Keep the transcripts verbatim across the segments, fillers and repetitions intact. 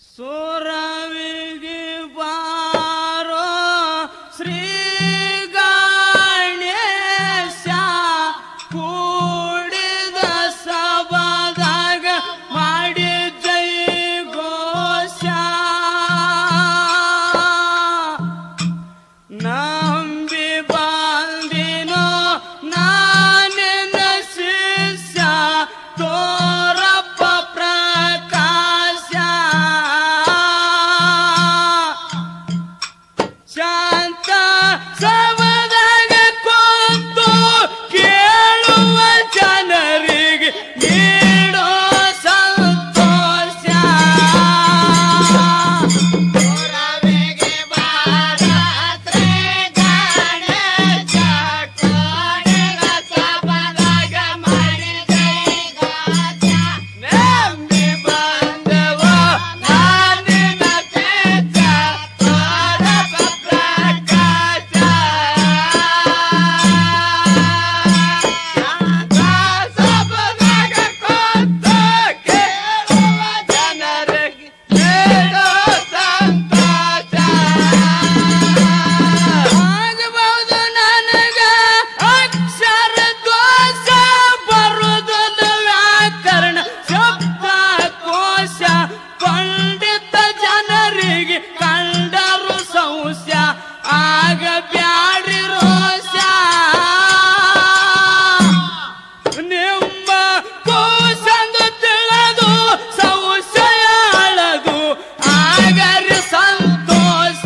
ಸುರವಿಗೆ ಬಾರೋ ಶ್ರೀ ಗಣೇಶ ಕೂಡಿದ ಸಭಾದಾಗ ಮಾಡಿ ಜೈ ಘೋಷ ನಂಬಿ ಬಂದಿನೋ ನಾನಿನ ಶಿಷ್ಯ ತೋರಪ್ಪ ಪ್ರಕಾಶ ಶಾಂತ ಸಭಾದಾಗ ಕೂತು ಕೇಳುವ ಜನರಿಗೆ ನೀಡೋ ಸಂತೋಷ ಸುರವಿಗೆ ಬಾರ ಶ್ರೀ ಗಣೇಶ ಕೂಡಿದ ಸಭಾದಾಗ ಮಾಡಿ ಜೈ ಘೋಷ ನಂಬಿ ಬಂದವ ನಾನಿನ ಶಿಷ್ಯ ತೋರಪ್ಪ ಪ್ರಕಾಶ ಸಭಾದಾಗ ಕೂತು ಕೇಳುವ ಜನರಿಗೆ ನೀಡೋ ಸಂತೋಷ ಆಗಬಹುದು ನನಗ ಅಕ್ಷರ ದೋಷ ಬರುವುದಲ್ಲ ವ್ಯಾಕರಣ ಶಬ್ದ ಕೋಶ ಪಂಡಿತ ಜನರಿಗೆ ಕಂಡರು ಸಂಸ್ಯ ಆಗ ಬ್ಯಾಡ್ರಿ ರೋಷ ನಿಮ್ಮ ಕೋಶಂದು ತಿಳಿದು ಸಂಶಯ ಅಳದು ಆಗರಿ ಸಂತೋಷ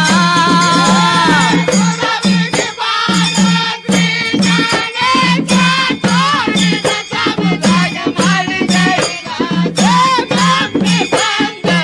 ಸುರವಿಗೆ ಬಾರ ಶ್ರೀ ಗಣೇಶ ಕೂಡಿದ ಸಭಾದಾಗ ಮಾಡಿ ಜೈ ಘೋಷ ನಂಬಿ ಬಂದವ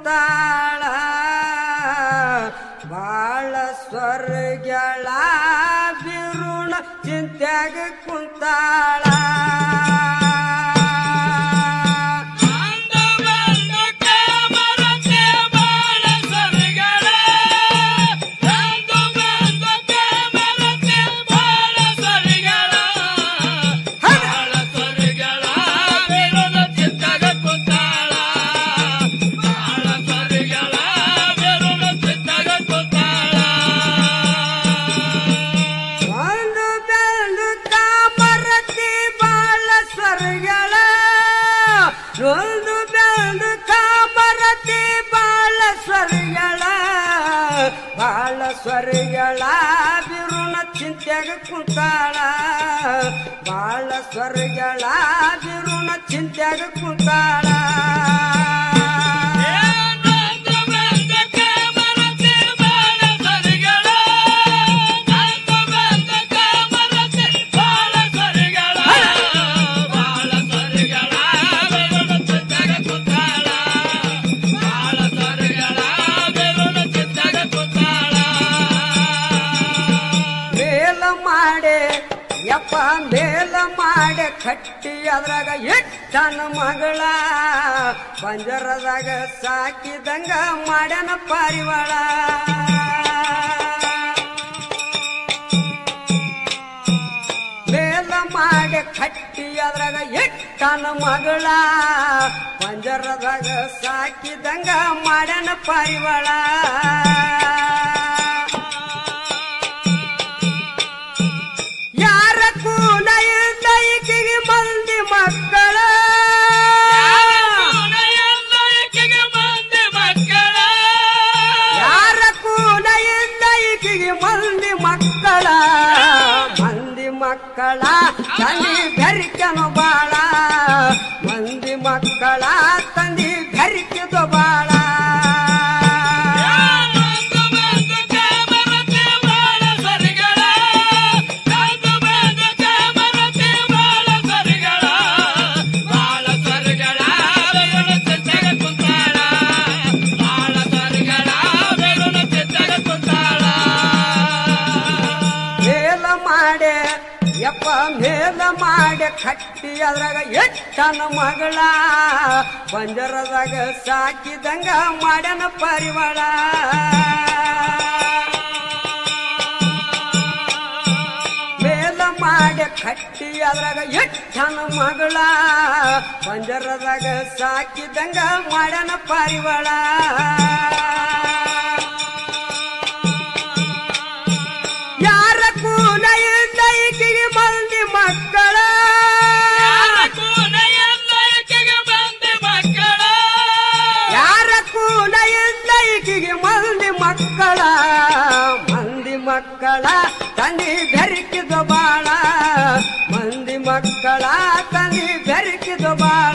ಕುಂತಾಳ ಬಾಳ ಸ್ವರ್ಗಳ ಬಿರುಣ ಚಿಂತ್ಯಾಗ ಕುಂತಾಳ ಒಂದು ಬೆಂದು ಕಾಮರತಿ ಬಾಳ ಸ್ವರ್ಗಳ ಬಾಳ ಸ್ವರ್ಗಳ ಬಿರುಣ ಚಿಂತ್ಯಾಗ ಕುಂತಾಳ ಬಾಳ ಸ್ವರ್ಗಳ ಬಿರುಣ ಚಿಂತ್ಯಾಗ ಕುಂತಾಳ ಯಪ್ಪ ಮೇಲ ಮಾಡೆ ಕಟ್ಟಿ ಅದ್ರಾಗ ಎಟ್ಟನ ಮಗಳ ಪಂಜರದಾಗ ಸಾಕಿದಂಗ ಮಾಡ್ಯಾನ ಪಾರಿವಾಳ ಮೇಲ ಮಾಡೆ ಕಟ್ಟಿ ಅದ್ರಾಗ ಎಟ್ಟನ ಮಗಳ ಪಂಜರದಾಗ ಸಾಕಿದಂಗ ಮಾಡ್ಯಾನ ಪಾರಿವಾಳ ಮಂದಿ ಮಕ್ಕಳ ಯಾರ ಕೂನೆಯಿಂದ ಈಕಿಗೆ ಮಂದಿ ಮಕ್ಕಳ ಮಂದಿ ಮಕ್ಕಳ ತಂದಿ ಬೆರಿಕೆನು ಬಾಳ ಮಂದಿ ಮಕ್ಕಳ ತಂದಿ ಬೆರಿಕೆದು ಬಾಳ ಯಪ್ಪ ಮೇಲ ಮಾಡೆ ಕಟ್ಟಿ ಅದ್ರಾಗ ಎಟ್ಟನ ಮಗಳ ಪಂಜರದಾಗ ಸಾಕಿದಂಗ ಮಾಡ್ಯಾನ ಪಾರಿವಾಳ ಮೇಲ ಮಾಡೆ ಕಟ್ಟಿ ಅದ್ರಾಗ ಎಟ್ಟನ ಮಗಳ ಪಂಜರದಾಗ ಸಾಕಿದಂಗ ಮಾಡ್ಯಾನ ಪಾರಿವಾಳ ಯಾರ ಕೂನೆಯಿಂದ ಈಕಿಗೆ ಮಂದಿ ಮಕ್ಕಳ ಯಾರ ಕೂನೆಯಿಂದ ಈಕಿಗೆ ಮಂದಿ ಮಕ್ಕಳ ಮಂದಿ ಮಕ್ಕಳ ತಂದಿ ಬೆರಿಕಿದ ಬಾಳ ಮಂದಿ ಮಕ್ಕಳ ತಂದಿ ಬೆರಿಕಿದ ಬಾಳ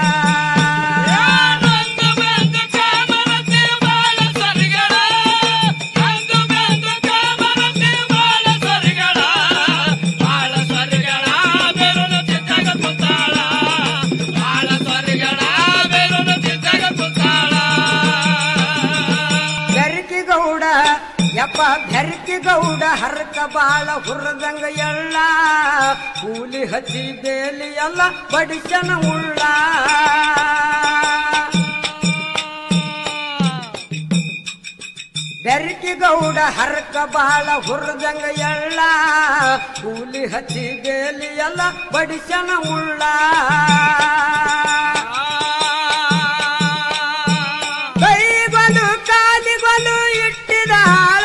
ಯಪ್ಪ ಬೆರಕಿ ಗೌಡ ಹರಕ ಬಾಳ ಹುರದಂಗ ಎಳ್ಳ ಕೂಲಿ ಹಚ್ಚಿ ಬೇಲಿ ಎಲ್ಲ ಬಡಿಸನ ಉಳ್ಳ ಬೆರಕಿ ಗೌಡ ಹರಕ ಬಾಳ ಹುರದಂಗ ಎಳ್ಳ ಕೂಲಿ ಹಚ್ಚಿ ಬೇಲಿ ಎಲ್ಲ ಬಡಿಸನ ಉಳ್ಳ ಕೈಗೊಂದು ಕಾಲಿಗೊಂದು ಇಟ್ಟಿದಾಳ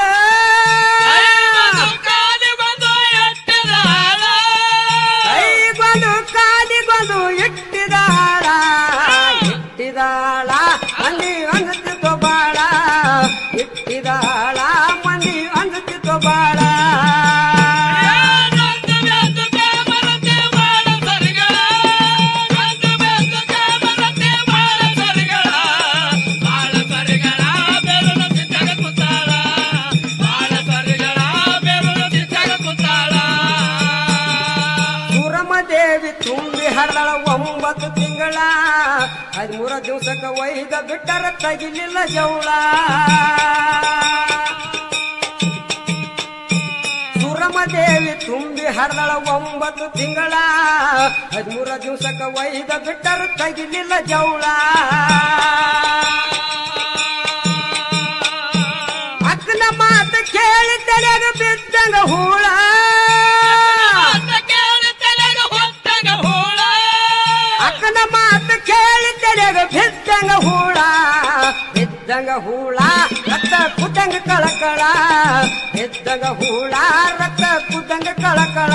ಕಾಲಿಗೊಂದು ಇಟ್ಟಿದಾಳ ಇಟ್ಟಿದಾಳ ಮಂದಿ ಅಂಗತಿತ್ತು ಬಾಳ ಇಟ್ಟಿದಾಳ ಮಂದಿ ಅಂಗತಿತ್ತು ಬಾಳ ದೇವಿ ತುಂಬಿ ಹರಳ ಒಂಬತ್ತು ತಿಂಗಳ ಹದಿಮೂರ ದಿವಸಕ್ಕ ಒಯ್ದ ಬಿಟ್ಟರ ತಗಿಲಿಲ್ಲ ಜೌಳ ಸುರಮದೇವಿ ತುಂಬಿ ಹರದಳ ಒಂಬತ್ತು ತಿಂಗಳ ಹದಿಮೂರ ದಿವಸಕ್ಕ ಒಯ್ದ ಬಿಟ್ಟರ ತಗಿಲಿಲ್ಲ ಜೌಳ ಅಕ್ಕನ ಮಾತು ಕೇಳಿ ತಲೆಗ ಬಿದ್ದಂಗ ಹೂಳ ಅಕ್ಕನ ಮಾತು ಕೇಳಿ ತಲೆಗ ಬಿದ್ದಂಗ ಹೂಳ ಬಿದ್ದಂಗ ಹೂಳ ರಕ್ತ ಕುದ್ದಂಗ ಕಳಕಳ ಬಿದ್ದಂಗ ಹೂಳ ರಕ್ತ ಕುದ್ದಂಗ ಕಳಕಳ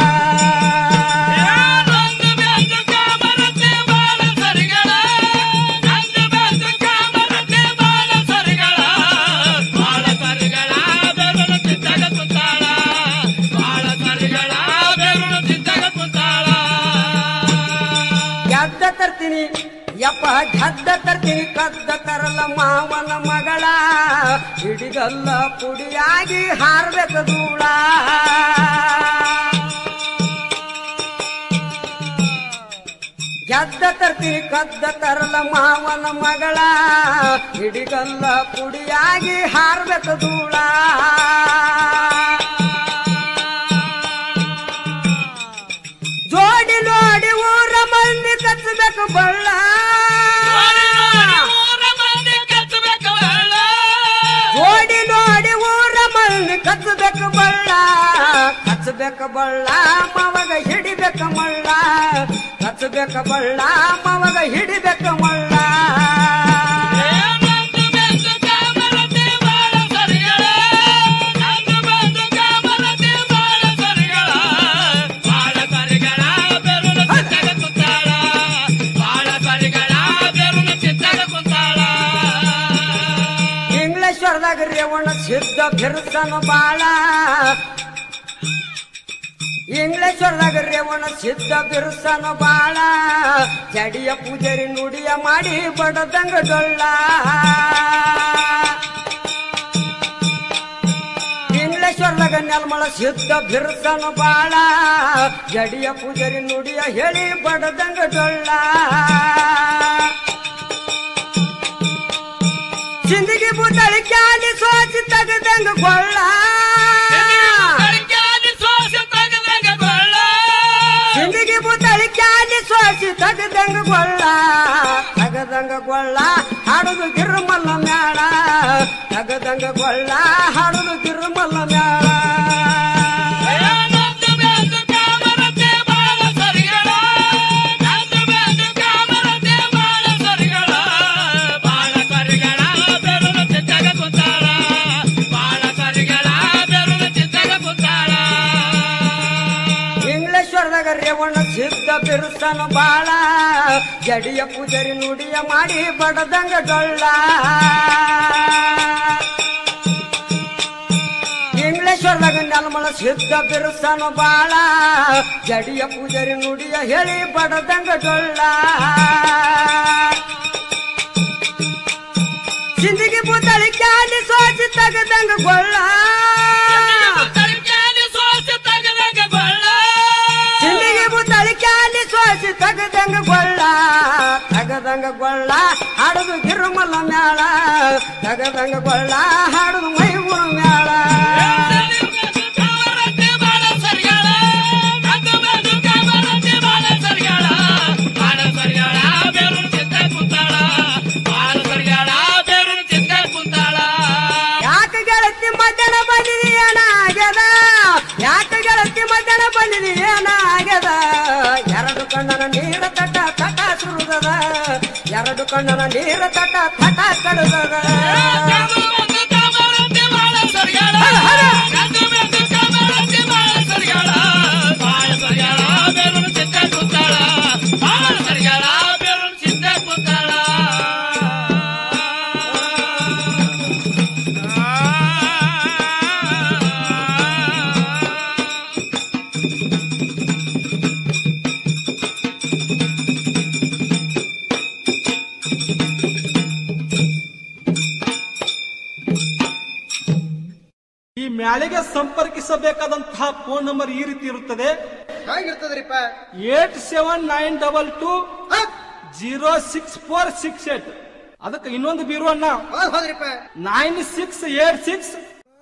ತರ್ತೀನಿ ಯಪ್ಪ ಗೆದ್ದ ತರ್ತೀನಿ ಕದ್ದ ತರಲ್ಲ ಮಾವನ ಮಗಳ ಹಿಡಿಗಲ್ಲ ಪುಡಿಯಾಗಿ ಹಾರ್ಬೇಕು ಧೂಳ ಗೆದ್ದ ತರ್ತೀನಿ ಕದ್ದ ತರಲ್ಲ ಮಾವನ ಮಗಳ ಹಿಡಿಗಲ್ಲ ಪುಡಿಯಾಗಿ ಹಾರ್ಬೇಕು ಧೂಳ ಜೋಡಿ ನೋಡಿ ಊರ ಮಂದಿ ಕಚ್ಚಬೇಕು ಬಳ್ಳ ಜೋಡಿ ನೋಡಿ ಊರ ಮಂದಿ ಕಚ್ಚಬೇಕು ಬಳ್ಳ ಕಚ್ಚಬೇಕು ಬಳ್ಳ ಮವಾಗ ಹಿಡಿಬೇಕು ಮಳ್ಳ ಕಚ್ಚಬೇಕು ಬಳ್ಳ ಮವಾಗ ಹಿಡಿಬೇಕು ಮಳ್ಳ ರೇವಣ ಸಿದ್ಧ ಬಿರುಸನ ಬಾಳ ಇಂಗ್ಲೇಶ್ವರದಾಗ ರೇವಣ ಸಿದ್ಧ ಬಿರುಸನ ಬಾಳ ಜಡಿಯ ಪೂಜಾರಿ ನುಡಿಯ ಮಾಡಿ ಬಡದಂಗ ಡೊಳ್ಳ ಇಂಗ್ಲೇಶ್ವರದಾಗ ನೆಲಮಳ ಸಿದ್ಧ ಬಿರುಸನ ಬಾಳ ಜಡಿಯ ಪೂಜಾರಿ ನುಡಿಯ ಹೇಳಿ ಬಡದಂಗ ಡೊಳ್ಳ ಜಿಂದಗಿ ಬುದಳಿ ಕ್ಯಾಲಿ ಸೋಸಿ ತಗದಂಗ ಕೊಳ್ಳ ಜಿಂದಗಿ ಬುದಳಿ ಕ್ಯಾಲಿ ಸೋಸಿ ತಗದಂಗ ಕೊಳ್ಳ ತಗದಂಗ ಕೊಳ್ಳ ಹಾಡುದು ಗಿರ್ಮಲ್ಲ ಮ್ಯಾಳ ತಗದಂಗ ಕೊಳ್ಳ ಹಾಡುದು ಗಿರ್ಮಲ್ಲ ಮ್ಯಾಳ ರೇವಣ ಸಿದ್ಧ ಬಿರುಸನ ಬಾಳ ಜಡಿಯ ಪೂಜಾರಿ ನುಡಿಯ ಮಾಡಿ ಬಡದಂಗ ಡೊಳ್ಳ ಇಂಗ್ಲೇಶ್ವರದಾಗ ನೆಲಮಳ ಸಿದ್ಧ ಬಿರುಸನ ಬಾಳ ಜಡಿಯ ಪೂಜಾರಿ ನುಡಿಯ ಹೇಳಿ ಬಡದಂಗ ಡೊಳ್ಳ ಜಿಂದಗಿ ಬುದಳಿ ಕ್ಯಾಲಿ ಸೋಸಿ ತಗದಂಗ ಕೊಳ್ಳ ಜಿಂದಗಿ ಬುದಳಿ ಕ್ಯಾಲಿ ಸೋಸಿ ತಗದಂಗ ಕೊಳ್ಳ ತಗದಂಗ ಕೊಳ್ಳ ಹಾಡುದು ಗಿರ್ಮಲ್ಲ ಮ್ಯಾಳ ತಗದಂಗ ಕೊಳ್ಳ ಹಾಡುದು ಮೈಗುಣ ಮ್ಯಾಳ ಯಾಕ ಗೆಳತಿ ಮಧ್ಯಾಹ್ನ ಬಂದಿದಿ ಏನಾಗ್ಯದ ಯಾಕ ಗೆಳತಿ ಮಧ್ಯಾಹ್ನ ಬಂದಿದಿ ಏನಾಗ್ಯದ ಎರಡು ಕಣ್ಣನ ನೀರ ತಟ ತಟ ಸುರುದದ ಎರಡು ಕಣ್ಣನ ನೀರ ತಟ ತಟ ಕಡುದದ ಮ್ಯಾಳಿಗೆ ಸಂಪರ್ಕಿಸಬೇಕಾದಂತಹ ಫೋನ್ ನಂಬರ್ ಈ ರೀತಿ ಇರುತ್ತದೆ. ಹೇಗಿರ್ತದ್ರಿಪ್ಪ? Eight seven nine double two zero six four six eight ಅದಕ್ಕೆ ಇನ್ನೊಂದು ಬೀರು ಅಣ್ಣ ಹೌದ್ ಹೌದ್ರಿಪ್ಪ. ನೈನ್ ಸಿಕ್ಸ್ ಏಟ್ ಸಿಕ್ಸ್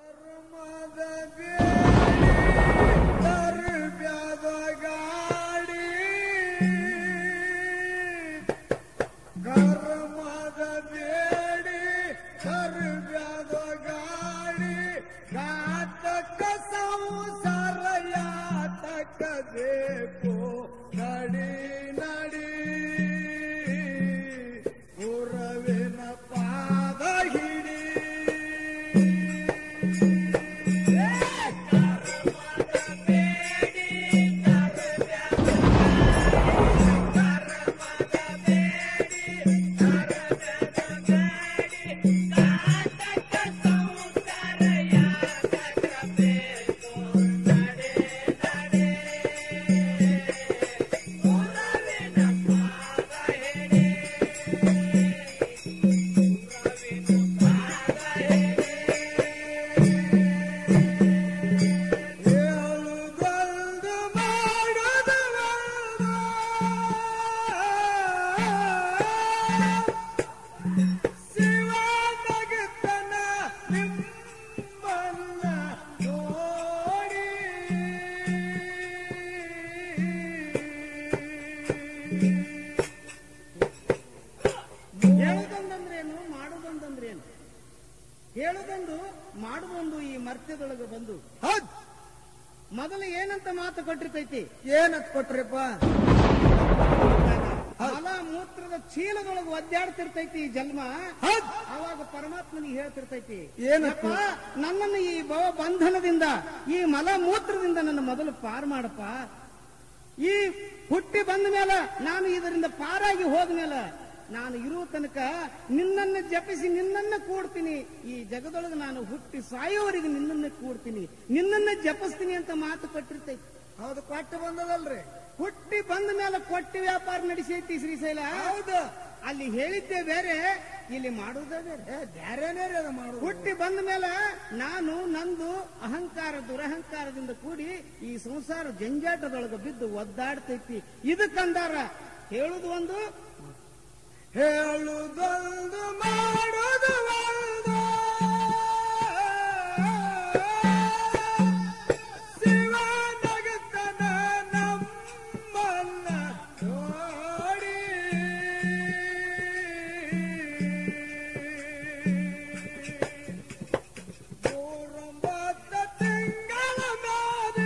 ಹೇಳುದೊಂದು ಮಾಡುದೊಂದು ಈ ಮರ್ತ್ಯದೊಳಗೆ ಬಂದು ಮೊದಲು ಏನಂತ ಮಾತು ಕೊಟ್ಟಿರ್ತೈತಿ? ಏನಂತ ಕೊಟ್ರಿಪ್ಪ? ಮಲ ಮೂತ್ರದ ಚೀಲದೊಳಗೆ ಒದ್ದಾಡ್ತಿರ್ತೈತಿ ಈ ಜನ್ಮ. ಅವಾಗ ಪರಮಾತ್ಮನಿಗೆ ಹೇಳ್ತಿರ್ತೈತಿ, ಏನಪ್ಪ? ನನ್ನನ್ನು ಈ ಭವ ಬಂಧನದಿಂದ ಈ ಮಲ ಮೂತ್ರದಿಂದ ನನ್ನ ಮೊದಲು ಪಾರು ಮಾಡಪ್ಪ. ಈ ಹುಟ್ಟಿ ಬಂದ ಮೇಲೆ ನಾನು ಇದರಿಂದ ಪಾರಾಗಿ ಹೋದ್ಮೇಲೆ ನಾನು ಇರುವ ತನಕ ನಿನ್ನನ್ನು ಜಪಿಸಿ ನಿನ್ನನ್ನ ಕೂಡ್ತೀನಿ. ಈ ಜಗದೊಳಗೆ ನಾನು ಹುಟ್ಟಿ ಸಾಯೋವರೆಗೆ ನಿನ್ನನ್ನೇ ಕೂಡ್ತೀನಿ, ನಿನ್ನನ್ನ ಜಪಿಸ್ತೀನಿ ಅಂತ ಮಾತು ಕೊಟ್ಟಿರ್ತೈತಿ. ಹೌದು, ಕೊಟ್ಟು ಬಂದದಲ್ರಿ. ಹುಟ್ಟಿ ಬಂದ ಮೇಲೆ ಕೊಟ್ಟಿ ವ್ಯಾಪಾರ ನಡೆಸೈತಿ ಶ್ರೀಶೈಲ. ಹೌದು, ಅಲ್ಲಿ ಹೇಳಿದ್ದೆ ಬೇರೆ, ಇಲ್ಲಿ ಮಾಡುವುದೇ ಬೇರೆ. ಬೇರೆನೇ ಅದು ಮಾಡುದು. ಹುಟ್ಟಿ ಬಂದ ಮೇಲೆ ನಾನು ನಂದು ಅಹಂಕಾರ ದುರಹಂಕಾರದಿಂದ ಕೂಡಿ ಈ ಸಂಸಾರ ಜಂಜಾಟದೊಳಗೆ ಬಿದ್ದು ಒದ್ದಾಡ್ತೈತಿ. ಇದಕ್ಕಂದಾರ ಹೇಳುದು ಒಂದು, ಹೇಳುದೊಂದು ಮಾಡುದು ಒಂದು. ಶಿವ ನಗುತ್ತನ ನಮ್ಮನ್ನ ನೋಡಿ. ಮೂರೊಂಬತ್ತು ತಿಂಗಳ ಮೇಲೆ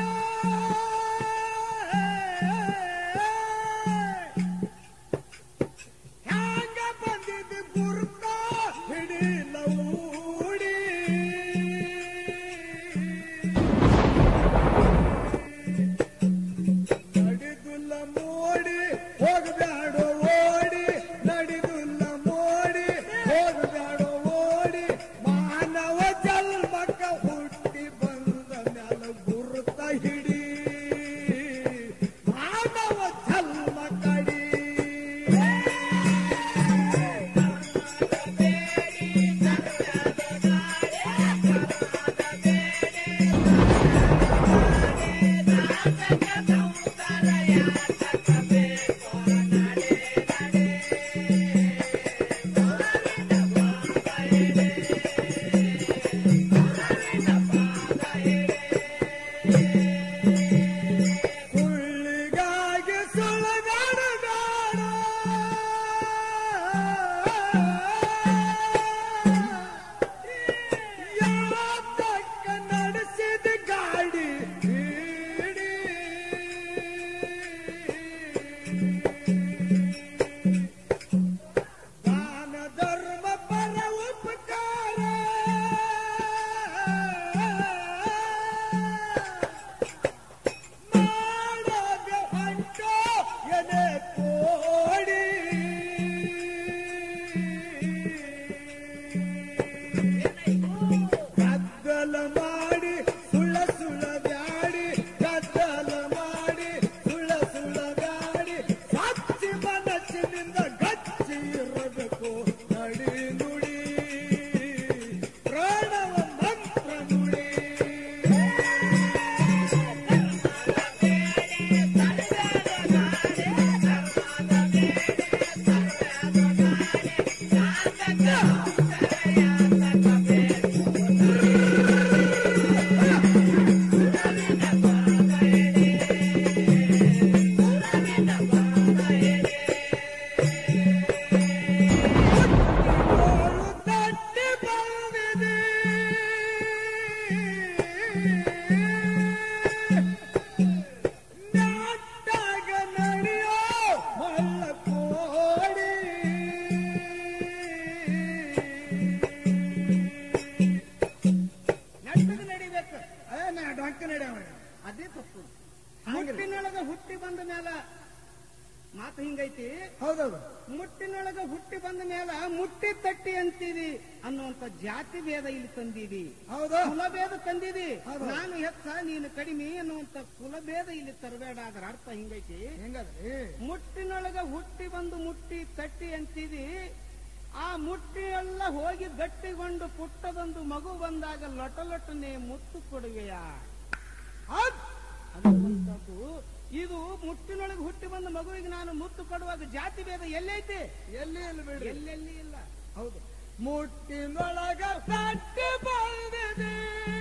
ಹುಟ್ಟಿ ಬಂದ ಮೇಲೆ ಮುಟ್ಟಿ ತಟ್ಟಿ ಅಂತೀವಿ ಅನ್ನುವಂತ ಜಾತಿ ಭೇದ ಇಲ್ಲಿ ತಂದೀವಿ. ಹೌದು. ಕುಲಭೇದ ತಂದಿದಿ. ನಾನು ಹೆಚ್ಚ ನೀನು ಕಡಿಮೆ ಅನ್ನುವಂತ ಕುಲಭೇದ ಇಲ್ಲಿ ತರಬೇಡ. ಅದರ ಅರ್ಥ ಹಿಂಗೈತಿ. ಹೆಂಗದ್ರಿ? ಮುಟ್ಟಿನೊಳಗ ಹುಟ್ಟಿ ಬಂದು ಮುಟ್ಟಿ ತಟ್ಟಿ ಅಂತೀವಿ. ಆ ಮುಟ್ಟಿ ಎಲ್ಲ ಹೋಗಿ ಗಟ್ಟಿಗೊಂಡು ಪುಟ್ಟದೊಂದು ಮಗು ಬಂದಾಗ ಲೊಟ ಲೊಟನೆ ಮುತ್ತು ಕೊಡುವೆಯ ಅನ್ನುವಂಥದ್ದು. ಇದು ಮುಟ್ಟಿನೊಳಗೆ ಹುಟ್ಟಿ ಬಂದ ಮಗುವಿಗೆ ನಾನು ಮುತ್ತು ಕೊಡುವಾಗ ಜಾತಿ ಭೇದ ಎಲ್ಲೈತಿ? ಎಲ್ಲಿ ಎಲ್ಲಿ ಬಿಡ್ರಿ? ಎಲ್ಲೆಲ್ಲಿ ಇಲ್ಲ. ಹೌದು. ಮುಟ್ಟಿನೊಳಗ ತಟ್ಟಿ ಬಂದಿದೆ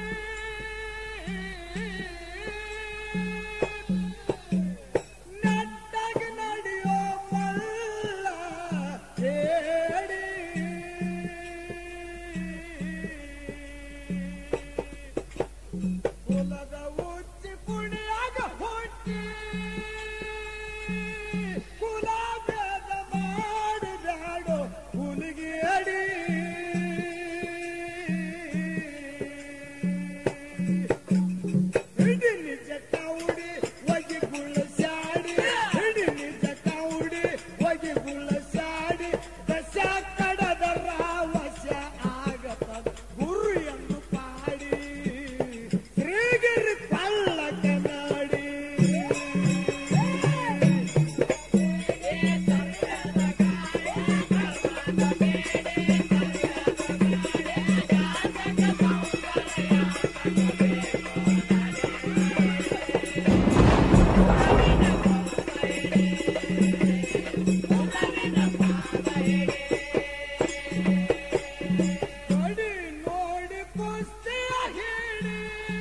ನೆಟ್ಟಾಗಿ ನಡೆಯೋ ಮಲ್ಲ ಹೇಳಿ ಕುಲದ ಉಚ್ಚಿ ಪುಣಿಯಾಗ ಹುಟ್ಟಿ ಕುಲ ಭೇದ ಮಾಡಿದಾಡೋ ಹುಲಿಗೆ ಅಡಿ ಹಿಡಿ ನಿಜ ಕೌಡಿ ಒಗಿ ಗುಳಸಾಡಿ ಹಿಡಿ ನಿಜ ಕೌಡಿ ಒಗಿ ಗುಳಸಾಡಿ ದಶ ಕಡದ ರಾವಶ ಆಗತದ ಗುರು ಎಂದು ಪಾಡಿ ಶ್ರೀಗಿರಿ ಪಲ್ಲಕ ನಾಡಿ ನೋಡಿ ನೋಡಿ ಕುಸ್ತಿಯ ಹಿಡಿ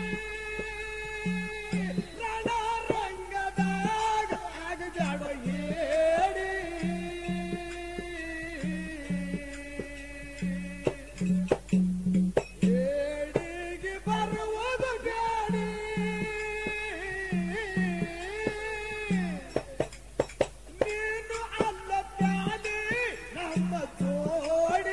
ರಣರಂಗದಾಗ ಆಗಜಾಡೋ ಹೇಳಿ ಹೇಡಿಗೆ ಬರುವುದು ಗಾಡಿ ನೀನು ಅಲ್ಲ ಪ್ಯಾನಿ ನಮ್ಮ ಜೋಡಿ